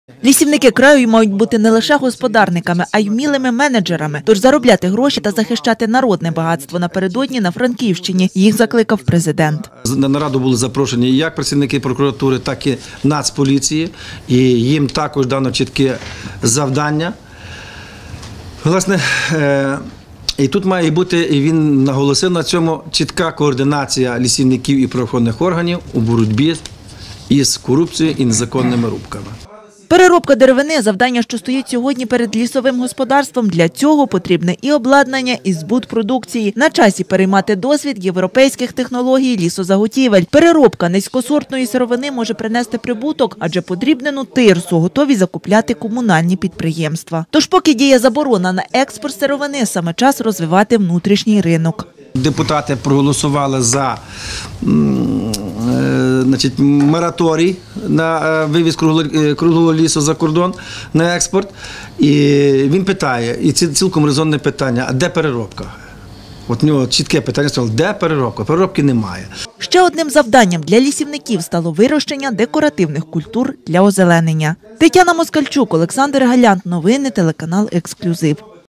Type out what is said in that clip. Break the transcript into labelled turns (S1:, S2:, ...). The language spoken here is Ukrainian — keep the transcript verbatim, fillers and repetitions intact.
S1: Лісівники краю мають бути не лише господарниками, а й вмілими менеджерами. Тож заробляти гроші та захищати народне багатство напередодні на Франківщині. Їх закликав президент.
S2: На нараду були запрошені як працівники прокуратури, так і Нацполіції. І їм також дано чітке завдання. Власне, і тут має бути, і він наголосив на цьому, чітка координація лісівників і правоохоронних органів у боротьбі із корупцією і незаконними рубками.
S1: Переробка деревини – завдання, що стоїть сьогодні перед лісовим господарством. Для цього потрібне і обладнання, і збут продукції. На часі переймати досвід європейських технологій лісозаготівель. Переробка низькосортної сировини може принести прибуток, адже подрібнену тирсу готові закупляти комунальні підприємства. Тож поки діє заборона на експорт сировини, саме час розвивати внутрішній ринок.
S2: Депутати проголосували за значить, мораторій на вивіз круглого лісу за кордон на експорт. І він питає, і це цілком резонне питання, а де переробка? От у нього чітке питання стало, де переробка? Переробки немає.
S1: Ще одним завданням для лісівників стало вирощення декоративних культур для озеленення. Тетяна Москальчук, Олександр Галянт. Новини телеканал «Ексклюзив».